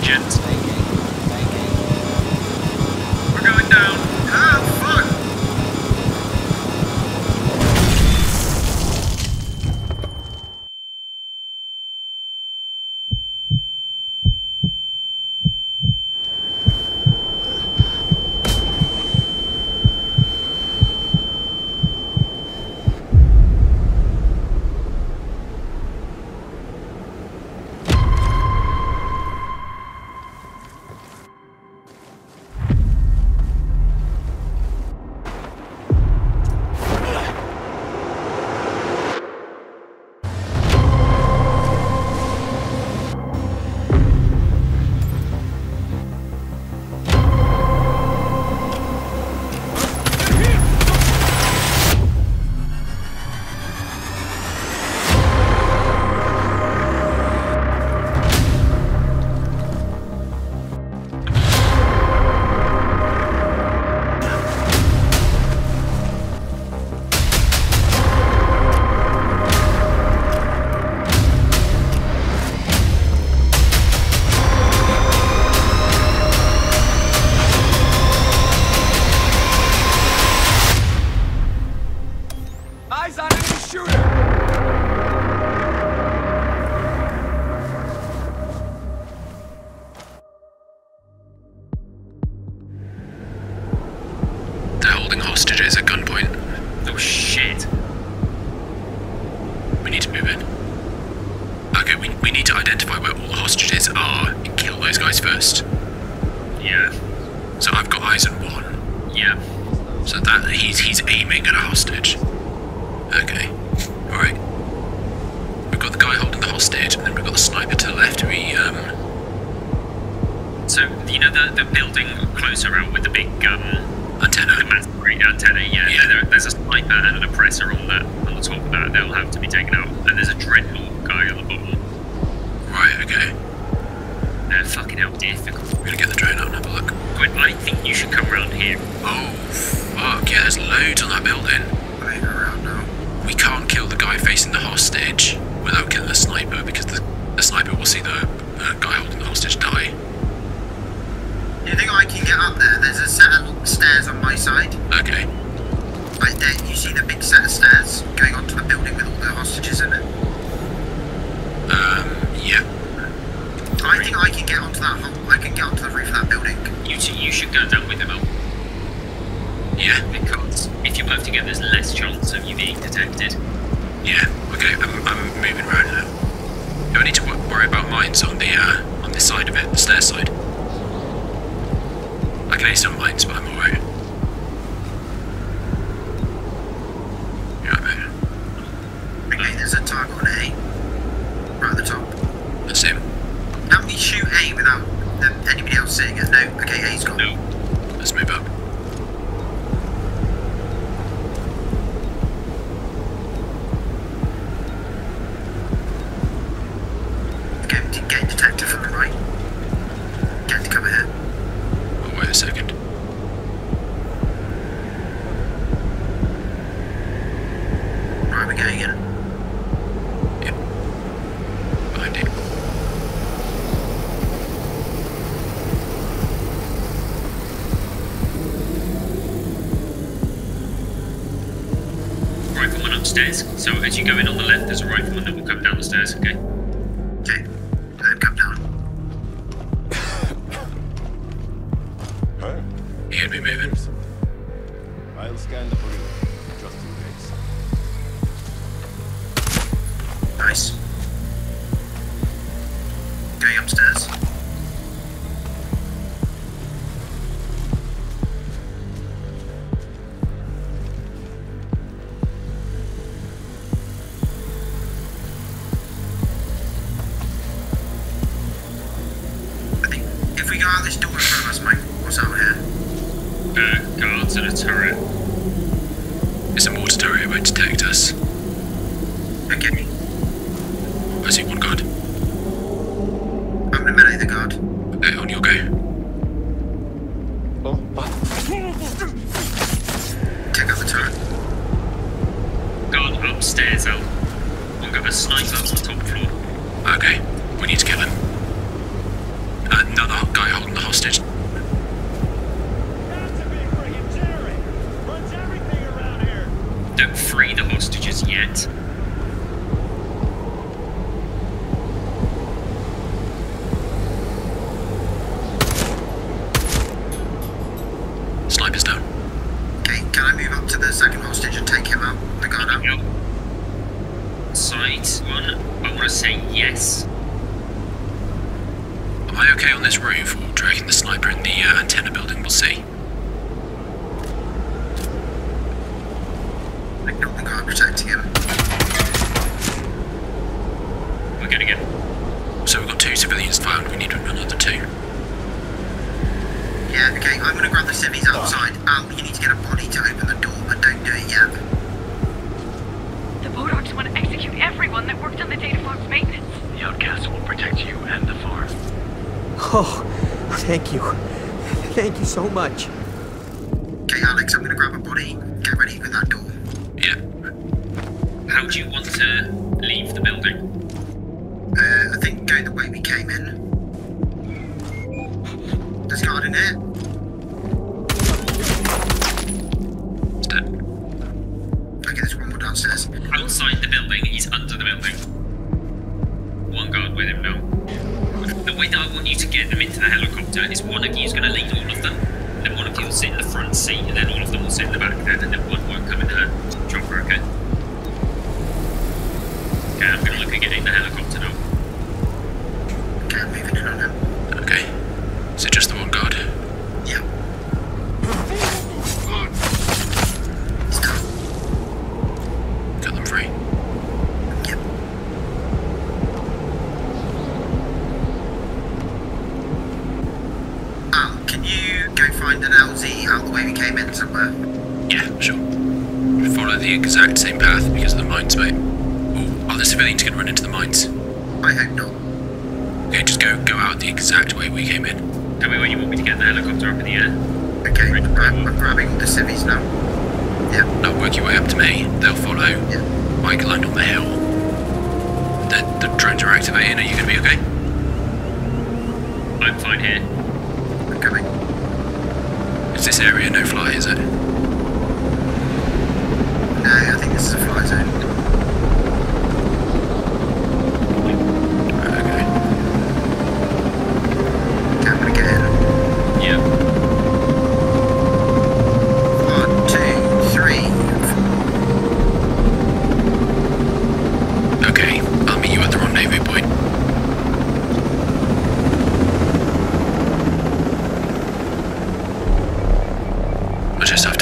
gents. We're going down. Oh, fuck! Hostages at gunpoint. Oh shit. We need to move in. Okay, we need to identify where all the hostages are and kill those guys first. Yeah. So I've got eyes on one. Yeah. So that he's aiming at a hostage. Okay. Alright. We've got the guy holding the hostage, and then we've got the sniper to the left who So, you know the building closer out with the big antenna. The massive antenna, yeah. There's a sniper and an oppressor on the top of that. They'll have to be taken out. And there's a dreadnought guy on the bottom. Right, okay. They're fucking hell difficult. We're gonna get the drone out and have a look. Gwen, I think you should come round here. Oh, fuck, yeah, there's loads on that building. I ain't around now. We can't kill the guy facing the hostage without killing the sniper, because the sniper will see the guy holding the hostage die. You think I can get up there? There's a set of stairs on my side. Okay. Right there, you see the big set of stairs going onto the building with all the hostages in it? Yeah. I think I can get onto that hole. I can get onto the roof of that building. You should go down with him, Al. Yeah. Because if you work together, there's less chance of you being detected. Yeah, okay, I'm moving around now. Do I need to worry about mines on this side of it, the stair side? I can ace some mines, but I'm alright. Yeah, mate. Okay, there's a target on A. Right at the top. That's him. Can we shoot A without anybody else seeing it? No? Okay, A's gone. No. Let's move up. Getting detected from the right. Get to cover here. Oh, wait a second. Right, we're going in. Yep. Behind you. Rifleman upstairs. So as you go in on the left, there's a rifleman that will come down the stairs, okay? Okay, let him come down. He had me moving. I'll scan the perimeter, just in case. Nice. Going upstairs. I think if we go out this door in front of us, Mike, what's out here? Guards and a turret. It's a mortar turret, it won't detect us. Okay, I see one guard. I'm gonna melee the guard. Okay, on your go. Take out the turret. Guard upstairs, Al. We've got a sniper on the top floor. Okay, we need to kill him. outside one? I want to say yes. Am I okay on this roof, or do you reckon the sniper in the antenna building will see? I don't think I'm protecting him. We're getting it. Yeah, So we've got 2 civilians found, we need another 2. okay, I'm gonna grab the civvies outside. Al, you need to get a body to open the door, but don't do it yet. The Bodocs want to execute everyone that worked on the data box maintenance. The outcasts will protect you and the farm. Oh, thank you. Thank you so much. Okay, Alex, I'm gonna grab a body. Get ready with that door. Yeah. How do you want to leave the building? I think go the way we came in. There's a guard in here. It's dead. Okay, there's one more downstairs. Outside the building, he's under the building. One guard with him now. The way that I want you to get them into the helicopter is one of you is going to lead all of them, then one of you will sit in the front seat, and then all of them will sit in the back then, and then one won't come in the chopper, okay? Okay, I'm going to look at getting the helicopter now. Okay, I'm moving in on him. Okay. Is it just the one guard? Yeah. He's down. Cut them free. Yep. Al, can you go find an LZ out the way we came in somewhere? Yeah, sure. Follow the exact same path because of the mines, mate. Oh, are the civilians going to run into the mines? I hope not. Okay, just go out the exact way we came in. Tell me when you want me to get the helicopter up in the air. Okay, I'm grabbing the civvies now. Yeah. Now work your way up to me. They'll follow. Yeah. I can land on the hill. The drones are activating. Are you going to be okay? I'm fine here. I'm coming. Is this area no fly, is it? No, I think this is a fly zone. Okay. Okay, I'm gonna get in. Yeah. 1, 2, 3. Okay, I'll meet you at the rendezvous point. I just have